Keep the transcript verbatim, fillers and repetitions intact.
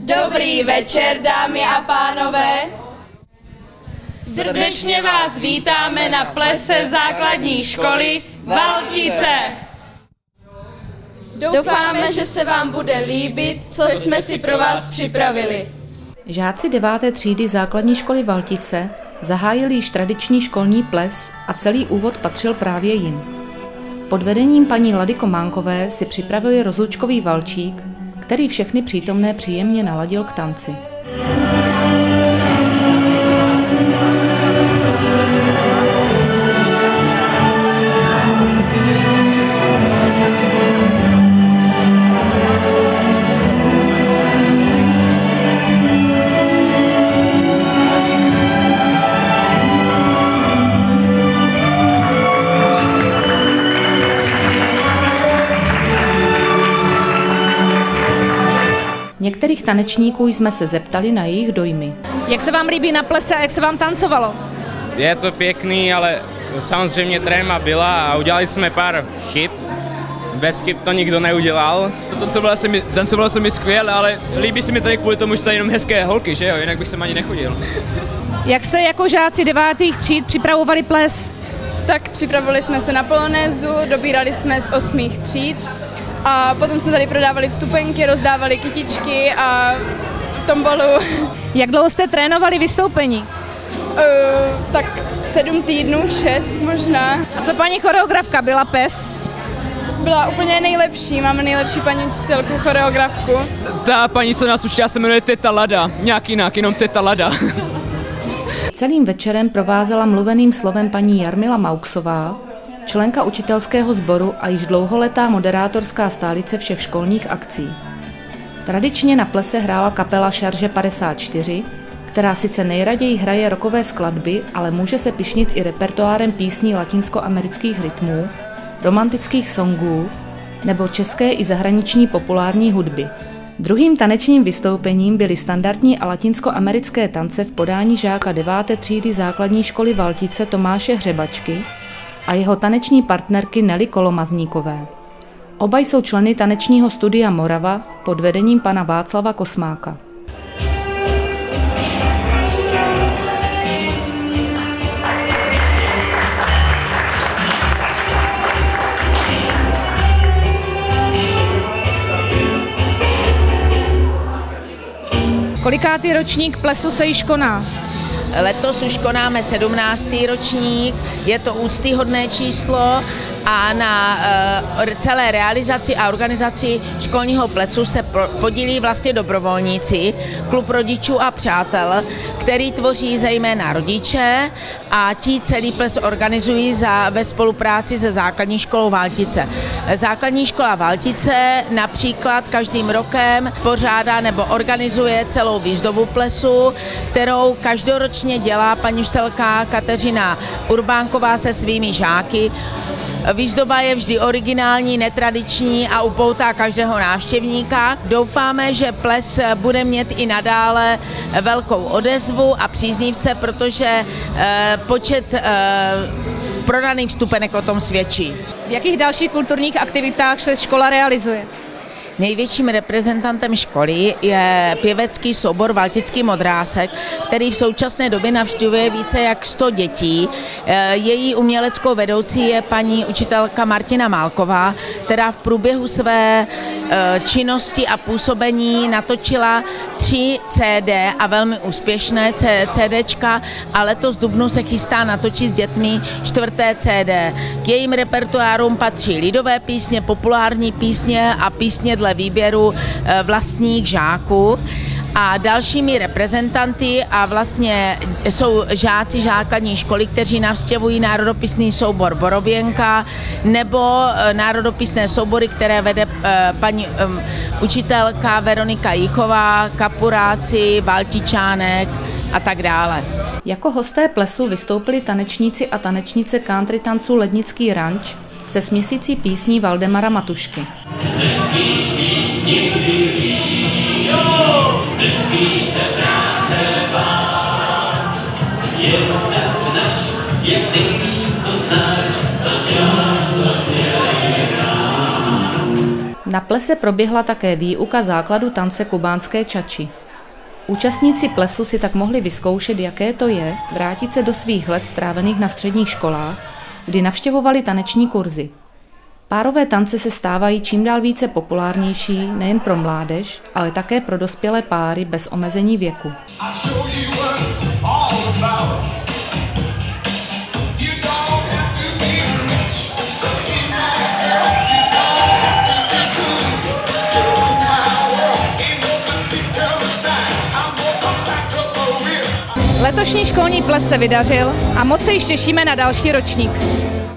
Dobrý večer, dámy a pánové. Srdečně vás vítáme na plese základní školy Valtice. Doufáme, že se vám bude líbit, co jsme si pro vás připravili. Žáci deváté třídy základní školy Valtice zahájili již tradiční školní ples a celý úvod patřil právě jim. Pod vedením paní Lady Kománkové si připravili rozlučkový valčík, který všechny přítomné příjemně naladil k tanci. Některých tanečníků jsme se zeptali na jejich dojmy. Jak se vám líbí na plese a jak se vám tancovalo? Je to pěkný, ale samozřejmě tréma byla a udělali jsme pár chyb. Bez chyb to nikdo neudělal. Tancovala se mi, tancovala se mi skvěle, ale líbí se mi tady kvůli tomu, že tady jenom hezké holky, že jo? Jinak bych sem ani nechodil. Jak jste jako žáci devátých tříd připravovali ples? Tak připravili jsme se na polonézu, dobírali jsme z osmých tříd. A potom jsme tady prodávali vstupenky, rozdávali kytičky a v tombolu. Jak dlouho jste trénovali vystoupení? Uh, tak sedm týdnů, šest možná. A co paní choreografka, byla pes? Byla úplně nejlepší, máme nejlepší paní učitelku, choreografku. Ta paní, co nás učila, se jmenuje Teta Lada, nějak jinak, jenom Teta Lada. Celým večerem provázela mluveným slovem paní Jarmila Mauksová, členka učitelského sboru a již dlouholetá moderátorská stálice všech školních akcí. Tradičně na plese hrála kapela Šarže padesát čtyři, která sice nejraději hraje rockové skladby, ale může se pyšnit i repertoárem písní latinskoamerických rytmů, romantických songů nebo české i zahraniční populární hudby. Druhým tanečním vystoupením byly standardní a latinskoamerické tance v podání žáka deváté třídy základní školy Valtice Tomáše Hřebačky a jeho taneční partnerky Nelly Kolomazníkové. Oba jsou členy tanečního studia Morava pod vedením pana Václava Kosmáka. Kolikátý ročník plesu se již koná? Letos už konáme sedmnáctý ročník, je to úctyhodné číslo a na uh, celé realizaci a organizaci školního plesu se podílí vlastně dobrovolníci, klub rodičů a přátel, který tvoří zejména rodiče a ti celý ples organizují za, ve spolupráci se základní školou Valtice. Základní škola Valtice například každým rokem pořádá nebo organizuje celou výzdobu plesu, kterou každoročně dělá paní učitelka Kateřina Urbánková se svými žáky. Výzdoba je vždy originální, netradiční a upoutá každého návštěvníka. Doufáme, že ples bude mít i nadále velkou odezvu a příznivce, protože počet prodaných vstupenek o tom svědčí. V jakých dalších kulturních aktivitách se škola realizuje? Největším reprezentantem školy je pěvecký soubor Valtický Modrásek, který v současné době navštěvuje více jak sto dětí. Její uměleckou vedoucí je paní učitelka Martina Málková, která v průběhu své činnosti a působení natočila tři C D a velmi úspěšné CDčka a letos v dubnu se chystá natočit s dětmi čtvrté C D. K jejím repertoárům patří lidové písně, populární písně a písně dle výběru vlastních žáků. A dalšími reprezentanty a vlastně jsou žáci základní školy, kteří navštěvují národopisný soubor Borověnka nebo národopisné soubory, které vede paní um, učitelka Veronika Jichová, Kapuráci, Valtičánek a tak dále. Jako hosté plesu vystoupili tanečníci a tanečnice country tancu Lednický ranč se směsicí písní Valdemara Matušky. Na plese proběhla také výuka základu tance kubánské čači. Účastníci plesu si tak mohli vyzkoušet, jaké to je vrátit se do svých let strávených na středních školách, kdy navštěvovali taneční kurzy. Párové tance se stávají čím dál více populárnější nejen pro mládež, ale také pro dospělé páry bez omezení věku. Letošní školní ples se vydařil a moc se již těšíme na další ročník.